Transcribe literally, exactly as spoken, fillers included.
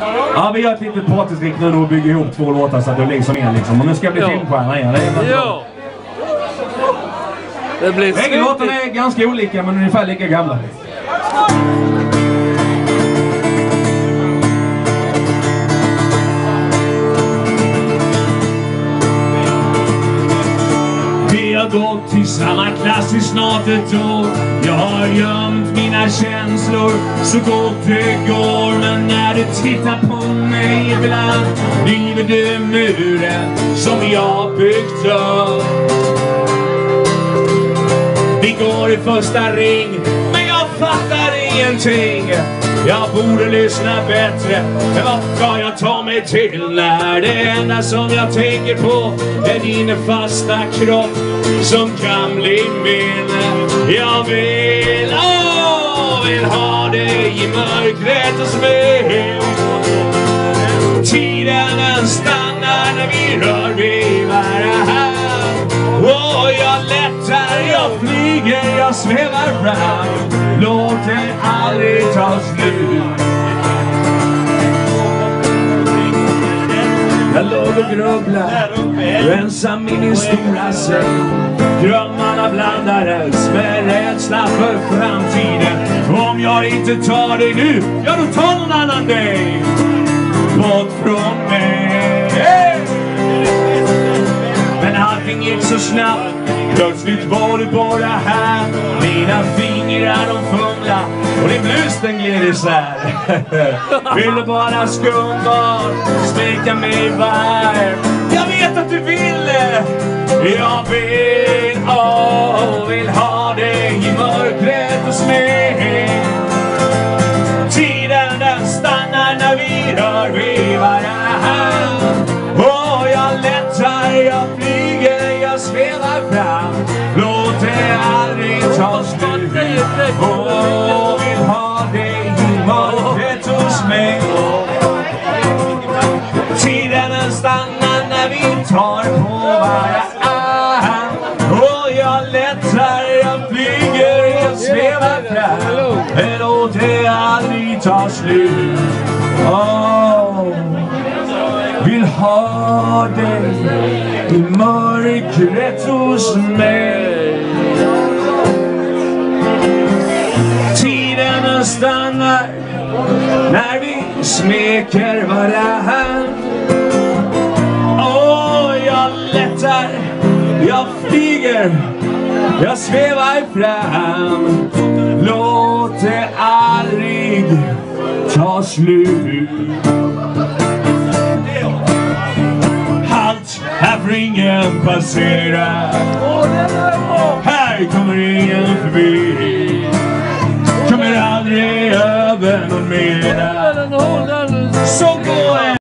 Ja, vi gör ett litet partytrick nu och bygger ihop två låtar så att det blir som en liksom. Och nu ska jag bli ja. filmstjärna igen. Det ja. Det blir Bägge låtarna är ganska olika men ungefär lika gamla. Vi har gått till samma klass i snart ett år. Jag har gömt mina känslor så gott det går. Men när du tittar på mig ibland river du muren som jag byggt upp. Vi går i första ring, men jag fattar ingenting. Jag borde lyssna bättre, men vad ska jag ta mig till när det enda som jag tänker på är din fasta kropp som kan bli min. Jag vill, åh, vill ha dig i mörkret hos mig. Tiden den stannar när vi rör vid varandra. Åh, jag lättar, jag flyger, jag svävar fram. Låt det aldrig ta slut. Jag låg och grubblar, ensam i min stora säng. Drömmarna blandades med rädsla för framtiden. Om jag inte tar dig nu, ja då tar någon annan dig bort från mig. Hey! Men allting gick så snabbt, plötsligt var du bara här. Mina fingrar de fumla och din blus den gled isär. Vill du bara skumbar, smeka mig varm. Jag vet att du ville. Jag vill, åh, vill ha dig i mörkret hos mig. Tiden den stannar när vi rör vid varandra. Åh, jag lättar, jag flyger, jag svävar fram. Låt det aldrig ta slut. Åh, vill ha dig i mörkret hos mig. Tiden den stannar när vi tar på varandra. Åh, jag lättar, jag flyger, jag svävar fram. Låt det aldrig ta slut. Åh, vill ha dig i mörkret hos mig. Tiden stannar när vi smeker varann. Åh, jag lättar, jag flyger, jag svävar fram. Låt det aldrig ta slut. Halt, här får ingen passera. Här kommer ingen förbi. Kommer aldrig över någon mera. Så går jag.